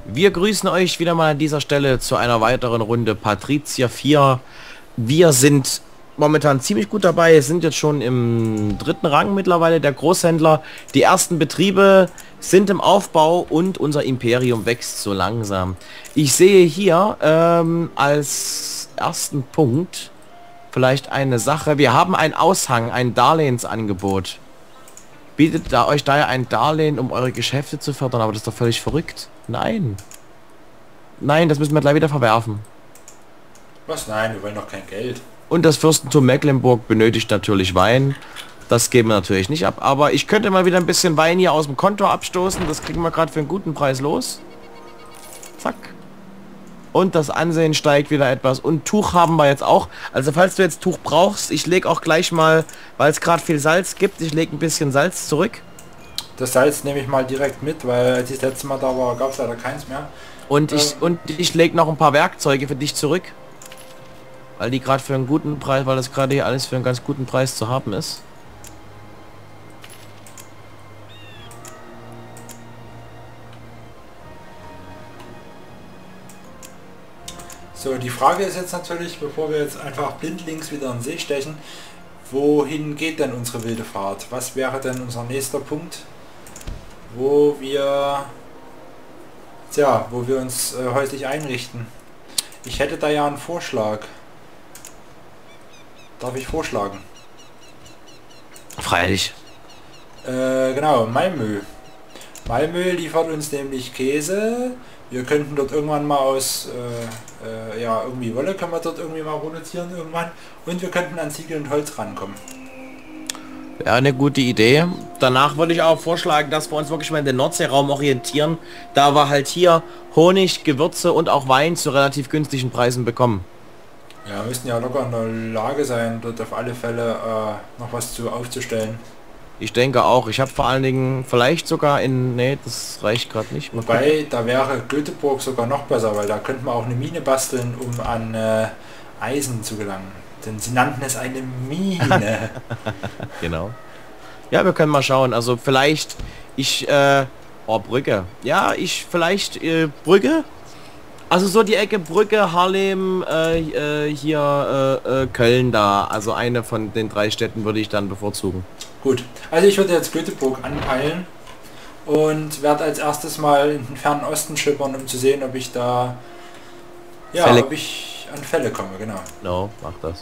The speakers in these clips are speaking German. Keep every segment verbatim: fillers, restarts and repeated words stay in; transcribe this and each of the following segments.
Wir grüßen euch wieder mal an dieser Stelle zu einer weiteren Runde Patrizia vier. Wir sind momentan ziemlich gut dabei, sind jetzt schon im dritten Rang mittlerweile, der Großhändler. Die ersten Betriebe sind im Aufbau und unser Imperium wächst so langsam. Ich sehe hier ähm, als ersten Punkt vielleicht eine Sache. Wir haben einen Aushang, ein Darlehensangebot. Bietet da euch daher ein Darlehen, um eure Geschäfte zu fördern, aber das ist doch völlig verrückt. Nein. Nein, das müssen wir gleich wieder verwerfen. Was? Nein, wir wollen doch kein Geld. Und das Fürstentum Mecklenburg benötigt natürlich Wein. Das geben wir natürlich nicht ab. Aber ich könnte mal wieder ein bisschen Wein hier aus dem Konto abstoßen. Das kriegen wir gerade für einen guten Preis los. Zack. Und das Ansehen steigt wieder etwas. Und Tuch haben wir jetzt auch. Also falls du jetzt Tuch brauchst, ich lege auch gleich mal, weil es gerade viel Salz gibt, ich lege ein bisschen Salz zurück. Das Salz nehme ich mal direkt mit, weil als ich das letzte Mal da war, gab es leider keins mehr. Und ähm. ich und ich lege noch ein paar Werkzeuge für dich zurück. Weil die gerade für einen guten Preis, weil das gerade hier alles für einen ganz guten Preis zu haben ist. So, die Frage ist jetzt natürlich, bevor wir jetzt einfach blindlings wieder in den See stechen, wohin geht denn unsere wilde Fahrt? Was wäre denn unser nächster Punkt, wo wir, tja, wo wir uns äh, häuslich einrichten? Ich hätte da ja einen Vorschlag. Darf ich vorschlagen? Freilich. Äh, genau, Malmö. Malmö liefert uns nämlich Käse. Wir könnten dort irgendwann mal aus, äh, äh, ja, irgendwie Wolle können wir dort irgendwie mal produzieren irgendwann. Und wir könnten an Ziegel und Holz rankommen. Ja, eine gute Idee. Danach würde ich auch vorschlagen, dass wir uns wirklich mal in den Nordseeraum orientieren. Da wir halt hier Honig, Gewürze und auch Wein zu relativ günstigen Preisen bekommen. Ja, wir müssten ja locker in der Lage sein, dort auf alle Fälle äh, noch was zu aufzustellen. Ich denke auch. Ich habe vor allen Dingen vielleicht sogar in... Nee, das reicht gerade nicht. Mal Wobei, gucken. da wäre Göteborg sogar noch besser, weil da könnten wir auch eine Mine basteln, um an äh, Eisen zu gelangen. Denn sie nannten es eine Mine. Genau. Ja, wir können mal schauen. Also vielleicht... Ich... Äh, oh, Brücke. Ja, ich vielleicht... Äh, Brücke? Also so die Ecke Brücke, Haarlem, äh, äh, hier äh, äh, Köln da. Also eine von den drei Städten würde ich dann bevorzugen. Gut, also ich würde jetzt Göteborg anpeilen und werde als erstes mal in den fernen Osten schippern, um zu sehen, ob ich da, ja, Fälle. ob ich an Fälle komme, genau. No, mach das.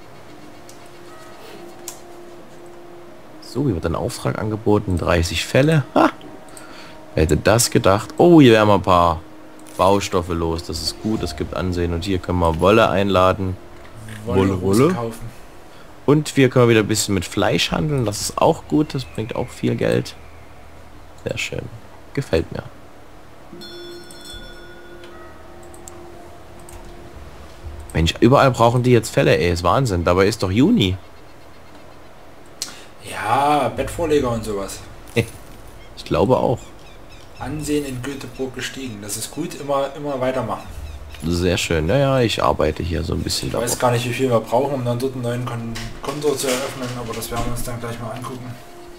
So, wie wird ein Auftrag angeboten? dreißig Fälle. Ha! Wer hätte das gedacht? Oh, hier werden wir ein paar Baustoffe los. Das ist gut, es gibt Ansehen. Und hier können wir Wolle einladen. Wolle, Wolle. Kaufen. Und wir können wieder ein bisschen mit Fleisch handeln. Das ist auch gut. Das bringt auch viel Geld. Sehr schön. Gefällt mir. Mensch, überall brauchen die jetzt Fälle, ey. Ist Wahnsinn. Dabei ist doch Juni. Ja, Bettvorleger und sowas. Ich glaube auch. Ansehen in Göteborg gestiegen. Das ist gut, immer, immer weitermachen. Sehr schön. Naja, ich arbeite hier so ein bisschen Ich weiß darauf. gar nicht, wie viel wir brauchen, um dann dort einen neuen Kon Konto zu eröffnen, aber das werden wir uns dann gleich mal angucken.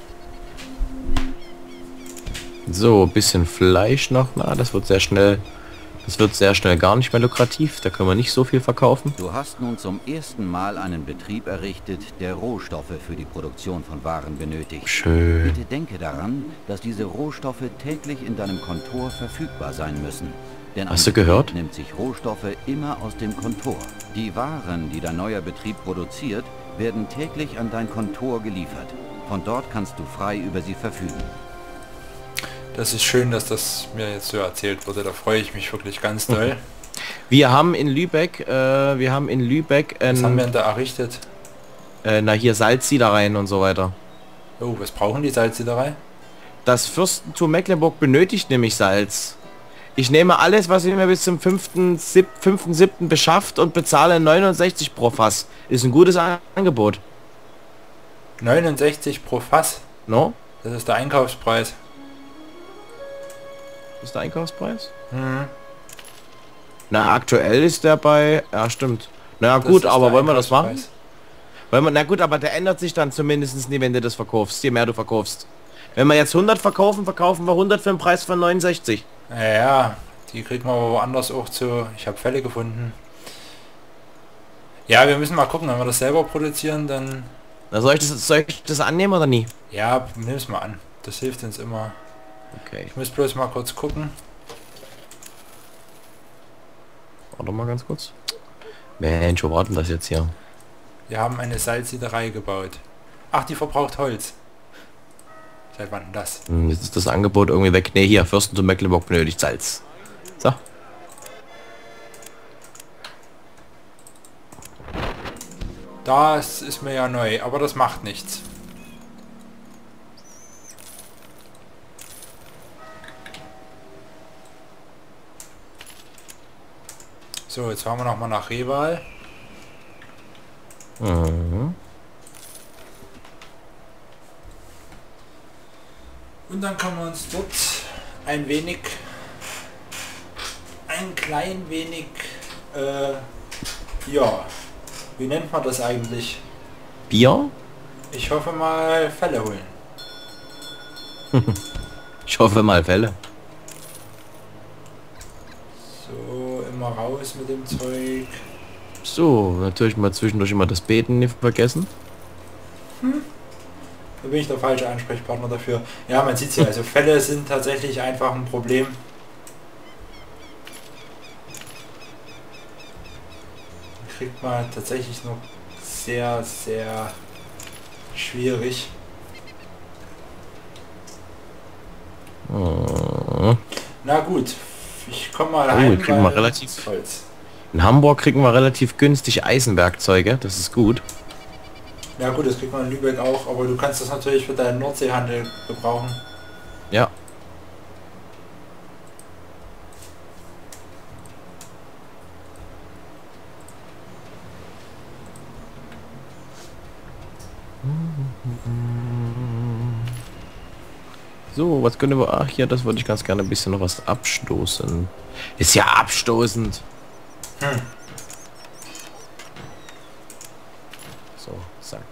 So, ein bisschen Fleisch noch. Na, das wird sehr schnell. Das wird sehr schnell gar nicht mehr lukrativ. Da können wir nicht so viel verkaufen. Du hast nun zum ersten Mal einen Betrieb errichtet, der Rohstoffe für die Produktion von Waren benötigt. Schön. Bitte denke daran, dass diese Rohstoffe täglich in deinem Kontor verfügbar sein müssen. Denn Hast ein du gehört? Betrieb nimmt sich Rohstoffe immer aus dem Kontor. Die Waren, die dein neuer Betrieb produziert, werden täglich an dein Kontor geliefert. Von dort kannst du frei über sie verfügen. Das ist schön, dass das mir jetzt so erzählt wurde. Da freue ich mich wirklich ganz doll. Wir haben in Lübeck, äh, wir haben in Lübeck, Was haben wir ähm, denn da errichtet? äh, na hier Salzsiedereien und so weiter. Oh, was brauchen die Salzsiederei? Das Fürstentum Mecklenburg benötigt nämlich Salz. Ich nehme alles, was ihr mir bis zum fünften siebten beschafft und bezahle neunundsechzig pro Fass. Ist ein gutes Angebot. neunundsechzig pro Fass. No? Das ist der Einkaufspreis. Ist der Einkaufspreis? Mhm. Na, aktuell ist der bei... Ja, stimmt. Na Das gut, ist aber der wollen wir das machen? Einkaufspreis. Weil man, na gut, aber der ändert sich dann zumindest nie, wenn du das verkaufst, je mehr du verkaufst. Wenn wir jetzt hundert verkaufen, verkaufen wir hundert für den Preis von neunundsechzig. Ja, Die kriegen wir aber woanders auch zu. Ich habe Fälle gefunden. Ja, wir müssen mal gucken, wenn wir das selber produzieren, dann... Na, soll ich das, soll ich das annehmen oder nie? Ja, nimm es mal an. Das hilft uns immer. Okay. Ich muss bloß mal kurz gucken. Warte mal ganz kurz. Mensch, wo war denn das jetzt hier? Wir haben eine Salzsiederei gebaut. Ach, die verbraucht Holz. Seit wann denn das? Hm, jetzt ist das Angebot irgendwie weg. Ne, hier, Fürstentum Mecklenburg benötigt Salz. So. Das ist mir ja neu, aber das macht nichts. So, jetzt fahren wir noch mal nach Reval. Mhm. Und dann können wir uns dort ein wenig, ein klein wenig, äh, ja, wie nennt man das eigentlich? Bier? Ich hoffe mal Fälle holen. Ich hoffe mal Fälle. So, immer raus mit dem Zeug. So, natürlich mal zwischendurch immer das Beten nicht vergessen. Da bin ich der falsche Ansprechpartner dafür. Ja, man sieht ja, also Fälle sind tatsächlich einfach ein Problem. Kriegt man tatsächlich noch sehr, sehr schwierig. Mhm. Na gut, ich komme mal Oh, heim, kriegen wir weil relativ- Holz. In Hamburg kriegen wir relativ günstig Eisenwerkzeuge, das ist gut. Ja gut, das kriegt man in Lübeck auch, aber du kannst das natürlich für deinen Nordseehandel gebrauchen. Ja. So, was können wir... Ach ja, das würde ich ganz gerne ein bisschen noch was abstoßen. Ist ja abstoßend. Hm. So, zack.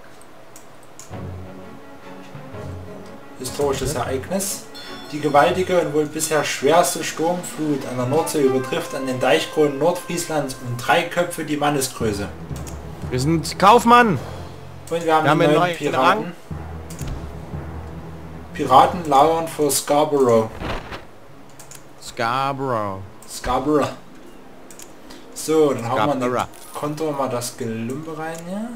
Historisches Ereignis. Die gewaltige und wohl bisher schwerste Sturmflut an der Nordsee übertrifft an den Deichkronen Nordfrieslands um drei Köpfe die Mannesgröße. Wir sind Kaufmann! Und wir haben, Wir haben die einen neuen neuen Piraten. Rang. Piraten lauern vor Scarborough. Scarborough. Scarborough. So, dann hauen wir in Scarborough. den Konto mal das Gelumpe rein, ja?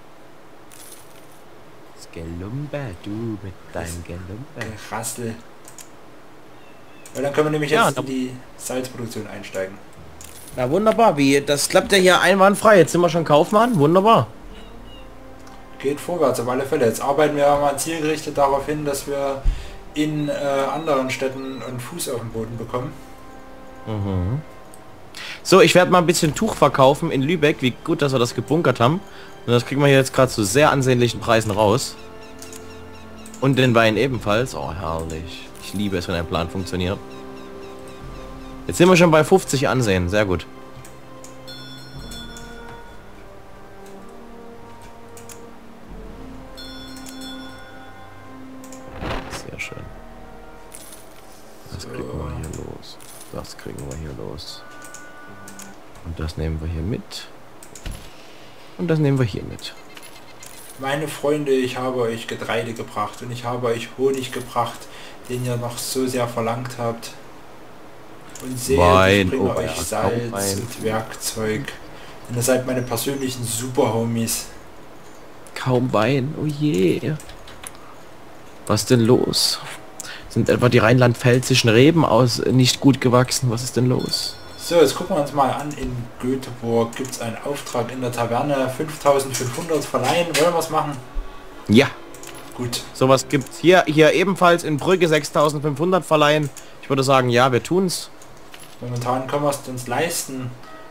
Das Gelumpe, du mit deinem Gelumpe. Rassel. Weil dann können wir nämlich Ja, jetzt da- in die Salzproduktion einsteigen. Na wunderbar, wie das klappt ja hier einwandfrei. Jetzt sind wir schon Kaufmann, wunderbar. Geht vorwärts auf alle Fälle. Jetzt arbeiten wir mal zielgerichtet darauf hin, dass wir in äh, anderen Städten einen Fuß auf den Boden bekommen. Mhm. So, ich werde mal ein bisschen Tuch verkaufen in Lübeck. Wie gut, dass wir das gebunkert haben. Und das kriegen wir hier jetzt gerade zu sehr ansehnlichen Preisen raus. Und den Wein ebenfalls. Oh, herrlich. Ich liebe es, wenn ein Plan funktioniert. Jetzt sind wir schon bei fünfzig Ansehen. Sehr gut. Sehr schön. Das kriegen wir hier los. Das kriegen wir hier los. Und das nehmen wir hier mit. Und das nehmen wir hier mit. Meine Freunde, ich habe euch Getreide gebracht und ich habe euch Honig gebracht, den ihr noch so sehr verlangt habt. Und seht, Wein, ich bringe oh, euch ja, Salz Wein. und Werkzeug. Denn ihr seid meine persönlichen Super-Homies. Kaum Wein, oh je. Was denn los? Sind etwa die rheinland-pfälzischen Reben aus nicht gut gewachsen? Was ist denn los? So, jetzt gucken wir uns mal an. In Göteborg gibt es einen Auftrag in der Taverne. fünftausendfünfhundert verleihen. Wollen wir es machen? Ja, Gut. sowas gibt's hier, hier ebenfalls in Brügge sechstausendfünfhundert verleihen. Ich würde sagen, ja, wir tun's. Momentan können wir es uns leisten.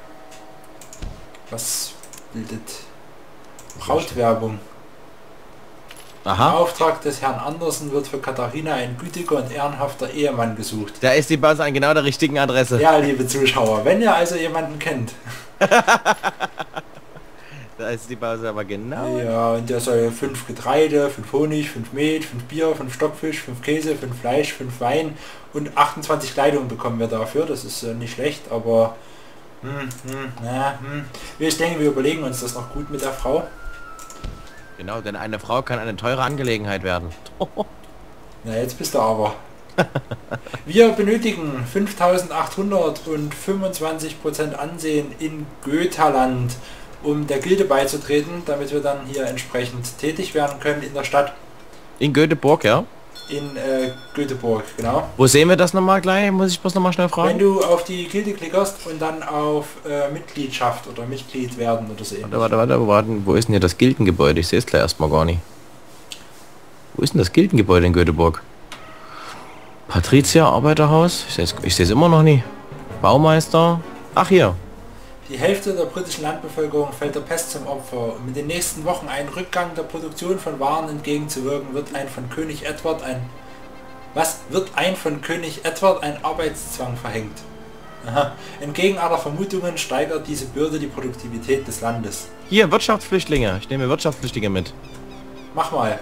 Was bildet Brautwerbung? Im Aha, Auftrag des Herrn Andersen wird für Katharina ein gütiger und ehrenhafter Ehemann gesucht. da ist die Börse an genau der richtigen Adresse. Ja, liebe Zuschauer, wenn ihr also jemanden kennt, Da ist die Pause aber genau. Ja, und der soll fünf Getreide, fünf Honig, fünf Mehl, fünf Bier, fünf Stockfisch, fünf Käse, fünf Fleisch, fünf Wein und achtundzwanzig Kleidung bekommen wir dafür. Das ist äh, nicht schlecht, aber hm, hm, na, hm. ich denke, wir überlegen uns das noch gut mit der Frau. Genau, denn eine Frau kann eine teure Angelegenheit werden. Na, jetzt bist du aber. Wir benötigen fünftausendachthundert und fünfundzwanzig Prozent Ansehen in Götaland, um der Gilde beizutreten, damit wir dann hier entsprechend tätig werden können in der Stadt. In Göteborg, ja? In äh, Göteborg, genau. Wo sehen wir das nochmal gleich? Muss ich bloß nochmal schnell fragen? Wenn du auf die Gilde klickerst und dann auf äh, Mitgliedschaft oder Mitglied werden oder so ähnlich. Warte, warte, warte, warte. Wo ist denn hier das Gildengebäude? Ich sehe es gleich erstmal gar nicht. Wo ist denn das Gildengebäude in Göteborg? Patrizier, Arbeiterhaus? Ich sehe es ich seh's immer noch nie. Baumeister? Ach, hier. Die Hälfte der britischen Landbevölkerung fällt der Pest zum Opfer. Um in den nächsten Wochen einen Rückgang der Produktion von Waren entgegenzuwirken, wird ein von König Edward ein... Was? Wird ein von König Edward ein Arbeitszwang verhängt? Aha. Entgegen aller Vermutungen steigert diese Bürde die Produktivität des Landes. Hier, Wirtschaftsflüchtlinge. Ich nehme Wirtschaftsflüchtlinge mit. Mach mal.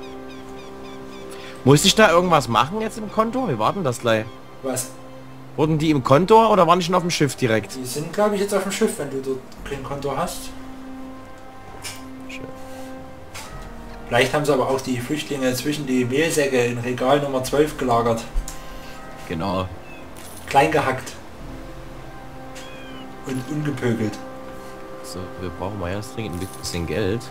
Muss ich da irgendwas machen jetzt im Konto? Wie war denn das gleich? Was? Wurden die im Konto oder waren die schon auf dem Schiff direkt? Die sind, glaube ich, jetzt auf dem Schiff, wenn du dort kein Konto hast. Schön. Vielleicht haben sie aber auch die Flüchtlinge zwischen die Mehlsäcke in Regal Nummer zwölf gelagert. Genau. Klein gehackt. Und ungepökelt. So, wir brauchen mal jetzt dringend ein bisschen Geld.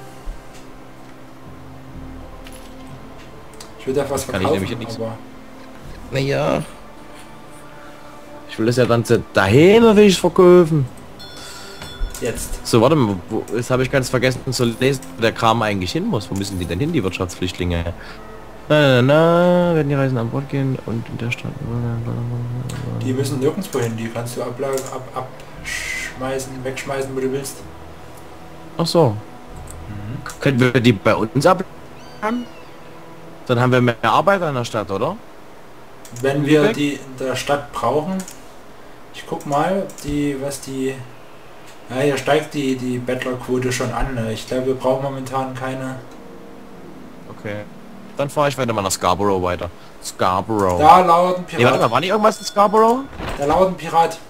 Ich würde etwas Kann ich verkaufen, nämlich nichts- aber... Naja. Ich will das ja dann zu- daheim will ich verkaufen. Jetzt. So, warte mal, wo, jetzt habe ich ganz vergessen zu lesen, wo der Kram eigentlich hin muss. Wo müssen die denn hin, die Wirtschaftsflüchtlinge? Na, na, na, werden die Reisen an Bord gehen und in der Stadt... Die müssen nirgendwo hin, die kannst du ablagen, ab, abschmeißen, wegschmeißen, wo du willst. Ach so. Können wir die bei uns abladen? Dann haben wir mehr Arbeiter in der Stadt, oder? Wenn wir Weg? die in der Stadt brauchen, ich guck mal, ob die, was die... Ja, hier steigt die, die Bettlerquote schon an. Ne? Ich glaube, wir brauchen momentan keine... Okay. Dann fahre ich weiter mal nach Scarborough weiter. Scarborough. Da lauert ein Nee, warte mal, Pirat. war nicht irgendwas in Scarborough? Da lauert ein Pirat.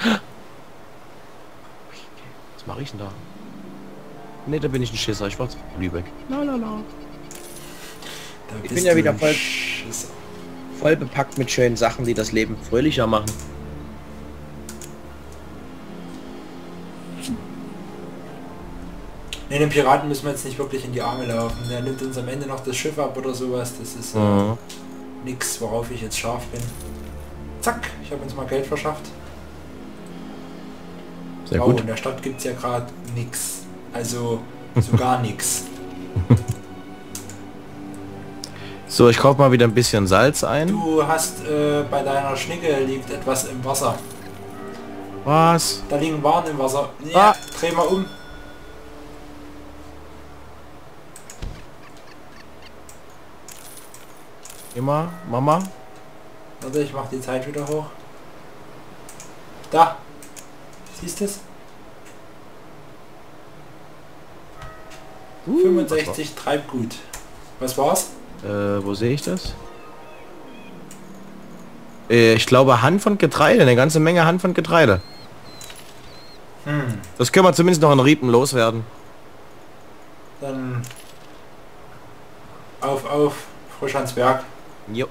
Was mache ich denn da? Ne, da bin ich ein Schisser. Ich war zu Lübeck. Lalala. Da Ich bist bin ja du wieder ein voll- Schisser. Voll bepackt mit schönen Sachen, die das Leben fröhlicher machen. Ne, den Piraten müssen wir jetzt nicht wirklich in die Arme laufen. Der nimmt uns am Ende noch das Schiff ab oder sowas. Das ist äh, Mhm. nix, worauf ich jetzt scharf bin. Zack, ich habe uns mal Geld verschafft. Sehr Wow, gut. in der Stadt gibt es ja gerade nix. Also so gar nix. So, ich kaufe mal wieder ein bisschen Salz ein. Du hast äh, bei deiner Schnicke liegt etwas im Wasser. Was? Da liegen Waren im Wasser. Ja, Ah. dreh mal um. Immer, Mama. Warte, ich mach die Zeit wieder hoch. Da. Siehst du es? Uh, fünfundsechzig Treibgut. Was war's? Äh, wo sehe ich das? Äh, ich glaube Hand von Getreide, eine ganze Menge Hand von Getreide. Hm, Das können wir zumindest noch in Riepen loswerden. dann auf, auf, frisch ans Werk. Jo.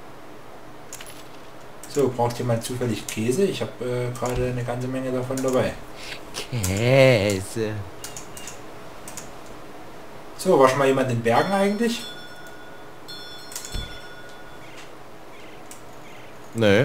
So, braucht jemand zufällig Käse? Ich habe äh, gerade eine ganze Menge davon dabei. Käse. So, war schon mal jemand in Bergen eigentlich? Nö.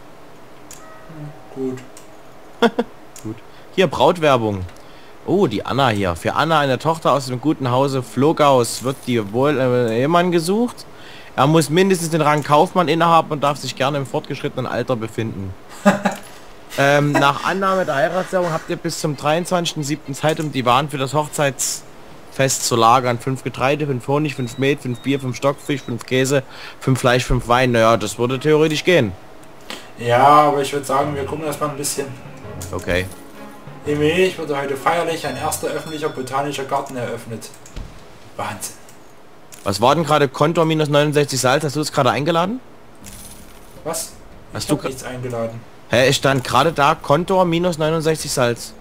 Gut. Gut. Hier, Brautwerbung. Oh, die Anna hier. Für Anna, eine Tochter aus dem guten Hause Flogaus, wird die wohl äh, Ehemann gesucht. Er muss mindestens den Rang Kaufmann innehaben und darf sich gerne im fortgeschrittenen Alter befinden. ähm, nach Annahme der Heiratserklärung habt ihr bis zum dreiundzwanzigsten siebten Zeit, um die Waren für das Hochzeitsfest zu lagern. Fünf Getreide, fünf Honig, fünf Mehl, fünf Bier, fünf Stockfisch, fünf Käse, fünf Fleisch, fünf Wein. Naja, das würde theoretisch gehen. Ja, aber ich würde sagen, wir gucken erstmal ein bisschen. Okay. In Venedig wurde heute feierlich ein erster öffentlicher botanischer Garten eröffnet. Wahnsinn. Was war denn gerade Kontor minus neunundsechzig Salz? Hast du das gerade eingeladen? Was? Hast Ich du hab nichts eingeladen. Hä, es stand gerade da Kontor minus neunundsechzig Salz.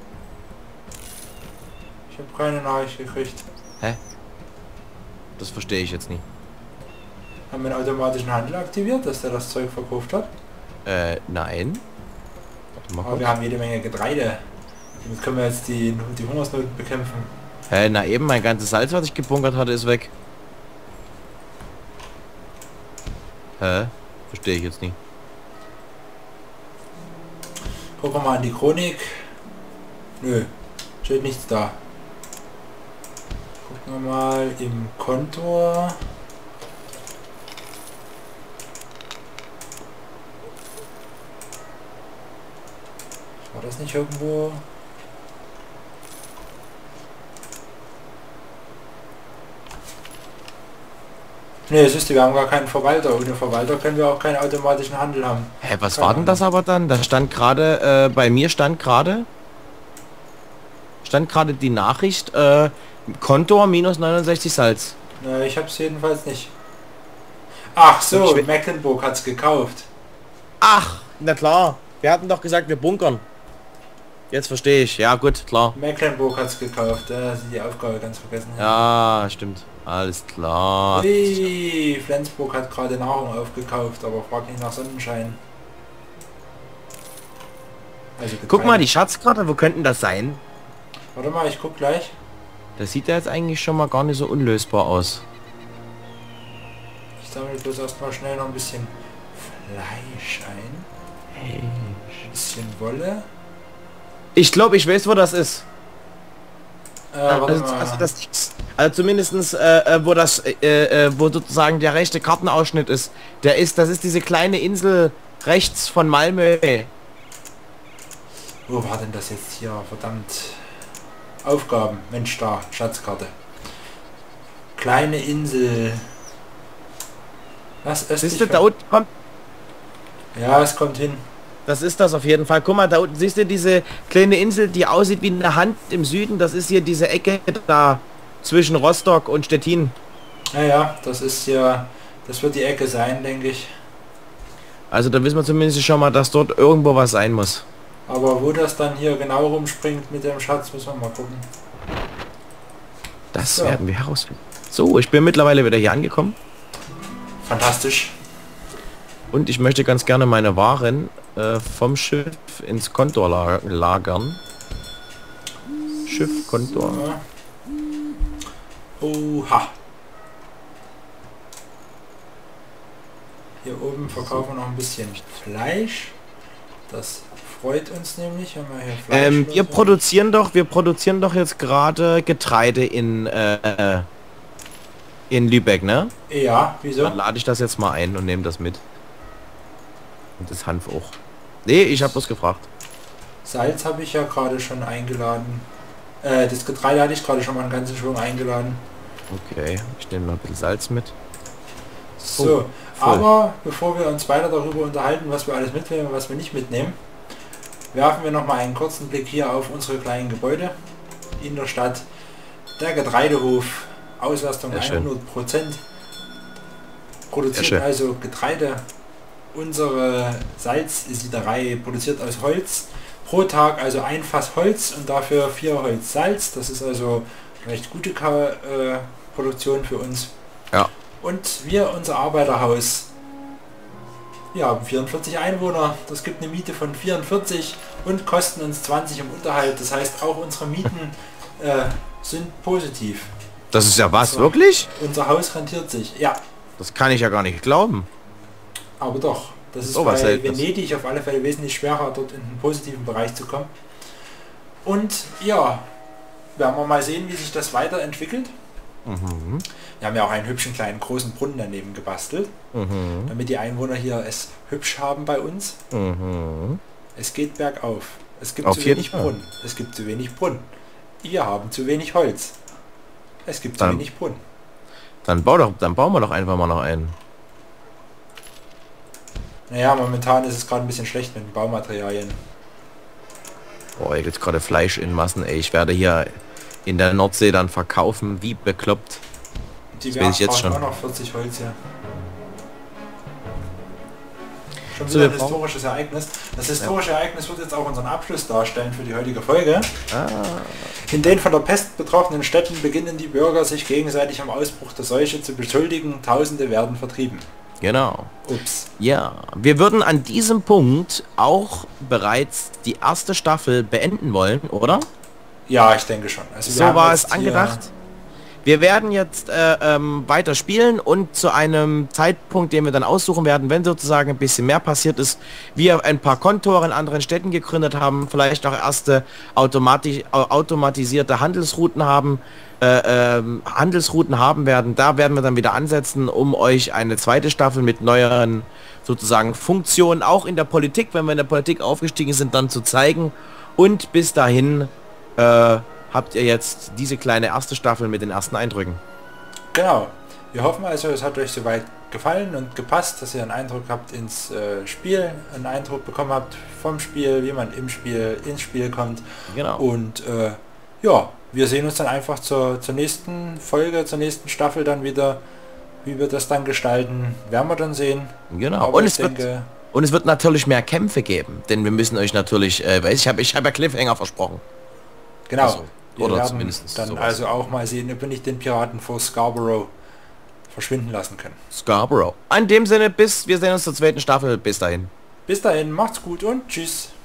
Ich habe keine Nachricht gekriegt. Hä? Das verstehe ich jetzt nicht. Haben wir einen automatischen Handel aktiviert, dass der das Zeug verkauft hat? Äh, nein. Warte mal Aber kurz. wir haben jede Menge Getreide. Damit können wir jetzt die, die Hungersnot bekämpfen. Hä, na eben, mein ganzes Salz, was ich gebunkert hatte, ist weg. Hä? Verstehe ich jetzt nicht. Gucken wir mal in die Chronik. Nö, steht nichts da. Gucken wir mal im Kontor. War das nicht irgendwo? Ne, siehst du, wir haben gar keinen Verwalter. Ohne Verwalter können wir auch keinen automatischen Handel haben. Hä, was Keine war denn das aber dann? Da stand gerade, äh, bei mir stand gerade, stand gerade die Nachricht, äh, Kontor minus neunundsechzig Salz. Ne, ich hab's jedenfalls nicht. Ach so, Ich- Mecklenburg hat's gekauft. Ach, na klar. Wir hatten doch gesagt, wir bunkern. Jetzt verstehe ich. Ja, gut, klar. Mecklenburg hat's gekauft. Da hast du die Aufgabe ganz vergessen. Ja, stimmt. Alles klar. Ui, Flensburg hat gerade Nahrung aufgekauft, aber frag nicht nach Sonnenschein. Also Guck mal, Getreide. die Schatzkarte, wo könnten das sein? Warte mal, ich guck gleich. Das sieht ja jetzt eigentlich schon mal gar nicht so unlösbar aus. Ich sammle bloß erstmal schnell noch ein bisschen Fleisch ein. Ein bisschen Wolle. Ich glaube, ich weiß, wo das ist. Äh, warte Also, mal. also, das, also zumindestens, äh, äh, wo das, äh, äh, wo sozusagen der rechte Kartenausschnitt ist. Der ist, das ist diese kleine Insel rechts von Malmö. Wo war denn das jetzt hier? Verdammt. Aufgaben. Mensch, da. Schatzkarte. Kleine Insel. Was? Siehst Östlich du, da von- unten kommt, Ja, es kommt hin. das ist das auf jeden Fall. Guck mal, da unten siehst du diese kleine Insel, die aussieht wie eine Hand im Süden. Das ist hier diese Ecke da zwischen Rostock und Stettin. Naja, das ist ja... Das wird die Ecke sein, denke ich. Also da wissen wir zumindest schon mal, dass dort irgendwo was sein muss. Aber wo das dann hier genau rumspringt mit dem Schatz, müssen wir mal gucken. Das So. werden wir herausfinden. So, ich bin mittlerweile wieder hier angekommen. Fantastisch. Und ich möchte ganz gerne meine Waren äh, vom Schiff ins Kontor la lagern. Schiff, Kontor. Ja. Oha. Hier oben verkaufen wir noch ein bisschen Fleisch. Das freut uns nämlich, wenn wir hier Fleisch Ähm, wir loswerden. produzieren doch, wir produzieren doch jetzt gerade Getreide in äh, in Lübeck, ne? Ja, wieso? Dann lade ich das jetzt mal ein und nehme das mit. Und das Hanf auch. Nee, ich habe bloß gefragt. Salz habe ich ja gerade schon eingeladen. Äh, das Getreide hatte ich gerade schon mal einen ganzen Schwung eingeladen. Okay, ich nehme noch ein bisschen Salz mit. So, Oh, voll. aber bevor wir uns weiter darüber unterhalten, was wir alles mitnehmen und was wir nicht mitnehmen, werfen wir noch mal einen kurzen Blick hier auf unsere kleinen Gebäude in der Stadt. Der Getreidehof, Auslastung Sehr schön. hundert Prozent, Sehr produziert schön. also Getreide. Unsere Salzsiederei produziert aus Holz. Pro Tag also ein Fass Holz und dafür vier Holz Salz. Das ist also eine recht gute Ka äh, Produktion für uns. Ja. Und wir, unser Arbeiterhaus, wir haben vierundvierzig Einwohner. Das gibt eine Miete von vierundvierzig und kosten uns zwanzig im Unterhalt. Das heißt, auch unsere Mieten äh, sind positiv. Das ist ja was, So. wirklich? Unser Haus rentiert sich. Ja, Das kann ich ja gar nicht glauben. aber doch. Das ist Oh, was bei hält das? Venedig auf alle Fälle wesentlich schwerer, dort in den positiven Bereich zu kommen. Und ja, werden wir mal sehen, wie sich das weiterentwickelt. Mhm. Wir haben ja auch einen hübschen kleinen großen Brunnen daneben gebastelt, Mhm. damit die Einwohner hier es hübsch haben bei uns. Mhm. Es geht bergauf. Es gibt Auf zu jeden wenig Fall. Brunnen. Es gibt zu wenig Brunnen. Wir haben zu wenig Holz. Es gibt zu Dann- wenig Brunnen. Dann bau doch, dann bauen wir doch einfach mal noch einen. Naja, momentan ist es gerade ein bisschen schlecht mit den Baumaterialien. Boah, hier gibt's gerade Fleisch in Massen, ey. Ich werde hier in der Nordsee dann verkaufen, wie bekloppt. Die Das weiß ich jetzt brauchen schon. auch noch vierzig Holz hier. Schon So, wieder wir ein brauchen- historisches Ereignis. Das historische Ereignis wird jetzt auch unseren Abschluss darstellen für die heutige Folge. Ah, In den von der Pest betroffenen Städten beginnen die Bürger sich gegenseitig am Ausbruch der Seuche zu beschuldigen. Tausende werden vertrieben. genau. Ups. Ja, wir würden an diesem Punkt auch bereits die erste Staffel beenden wollen, oder? Ja, ich denke schon. Also wir So haben war jetzt es angedacht. Wir werden jetzt äh, ähm, weiter spielen und zu einem Zeitpunkt, den wir dann aussuchen werden, wenn sozusagen ein bisschen mehr passiert ist, wir ein paar Kontore in anderen Städten gegründet haben, vielleicht auch erste automatisch, au- automatisierte Handelsrouten haben, äh, ähm, Handelsrouten haben werden, da werden wir dann wieder ansetzen, um euch eine zweite Staffel mit neueren sozusagen Funktionen, auch in der Politik, wenn wir in der Politik aufgestiegen sind, dann zu zeigen. Und bis dahin äh, habt ihr jetzt diese kleine erste Staffel mit den ersten Eindrücken. Genau. Wir hoffen also, es hat euch soweit gefallen und gepasst, dass ihr einen Eindruck habt ins äh, Spiel, einen Eindruck bekommen habt vom Spiel, wie man im Spiel ins Spiel kommt. Genau. Und äh, ja, wir sehen uns dann einfach zur, zur nächsten Folge, zur nächsten Staffel dann wieder. Wie wir das dann gestalten, werden wir dann sehen. Genau. Aber Und ich es wird denke, und es wird natürlich mehr Kämpfe geben, denn wir müssen euch natürlich, äh, weiß ich habe ich habe ja Cliffhanger versprochen. genau. Also, wir oder werden zumindest dann sowas. also auch mal sehen, ob wir nicht den Piraten vor Scarborough verschwinden lassen können. Scarborough. In dem Sinne, bis wir sehen uns zur zweiten Staffel. Bis dahin. Bis dahin, macht's gut und tschüss.